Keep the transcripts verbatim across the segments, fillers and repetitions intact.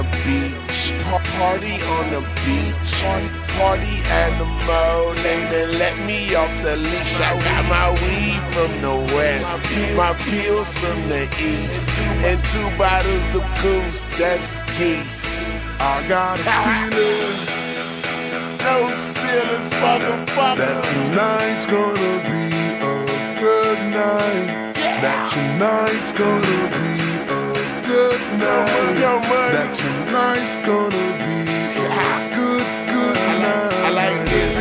the beach, pa- party on the beach, party animal. They done let me off the leash. I got my weed from the west, my pills from the east, and two bottles of goose, that's geese. I got a feeling, no sinners, motherfucker, that tonight's gonna be a good night. That tonight's gonna be a good night. That tonight's gonna be a good, good night. I like this.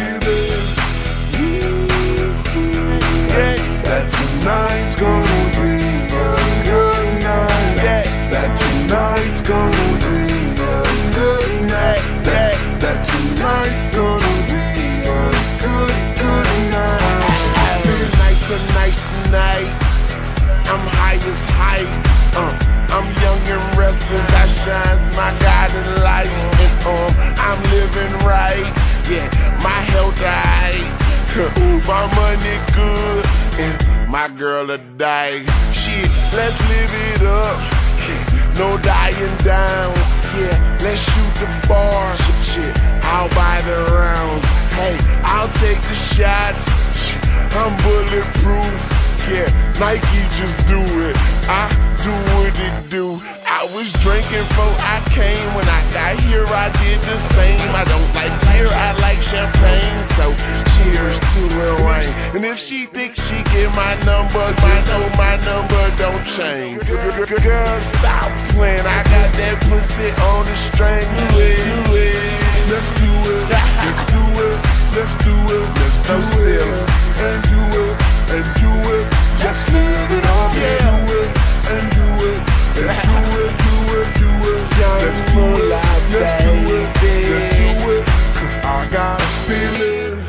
That tonight's gonna be a good night. That tonight's gonna be a good night. That, that tonight's gonna be a good, good night. Tonight's a nice night. I'm high as height. Uh, I'm young and restless. I shines my guiding light. And um, I'm living right. Yeah, my health right. My money good. And my girl a die. Shit, let's live it up. Yeah, no dying down. Yeah, let's shoot the bar. Shit, I'll buy the rounds. Hey, I'll take the shots. I'm bulletproof. Yeah, Nike just do it. I do what it do. I was drinking before I came. When I got here, I did the same. I don't like beer, I like champagne. So cheers to Lil Wayne. And if she thinks she get my number, just know my number don't change. Girl, stop playing. I got that pussy on the string. Do it, do it. Let's do it. Let's do it. Let's do it. Let's do No it. silly. And do it. And do it. Let's live it up. Yeah. And do it. And do it. And do it. Do it. Do it. Let's do it. Let's do it. Let's do it. Cause I got a feeling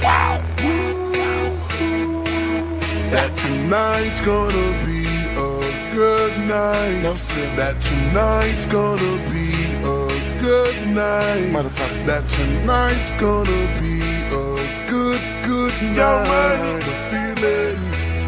that tonight's gonna be a good night. No silly. That tonight's gonna be a good night. Motherfucker. That tonight's gonna be a good, good night. Yo, man. The feeling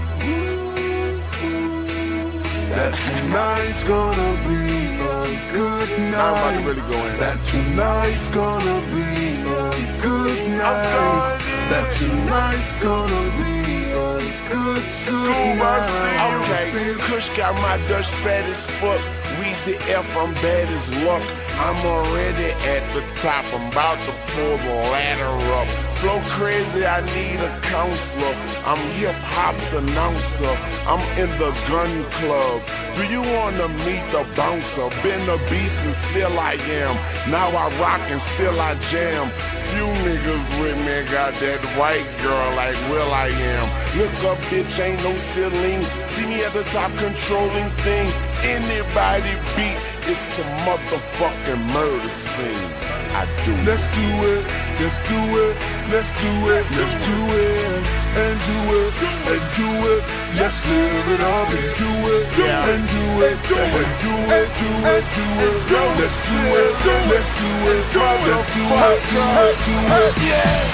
that tonight's gonna be a good night. Now I'm about to really go in. That tonight's gonna be a good night. going in. That tonight's gonna be a good, good night. Okay, Kush got my Dutch fat as fuck. Weezy F, I'm bad as luck. I'm already at the top. I'm about to pull the ladder up. Flow crazy, I need a counselor. I'm hip hop's announcer. I'm in the gun club. Do you wanna meet the bouncer? Been a beast and still I am. Now I rock and still I jam. Few niggas with me got that white girl like Will I Am. Look up, bitch, ain't no ceilings. See me at the top controlling things. Anybody beat, it's a motherfucking murder scene. I do. Let's do it, let's do it, let's do it, let's do it, and do it, and do it. Let's live it up and do it, Yeah. and do it, and do it, do it, do it. Let's do it, let's do it, let's do it, do it, do it. Yeah.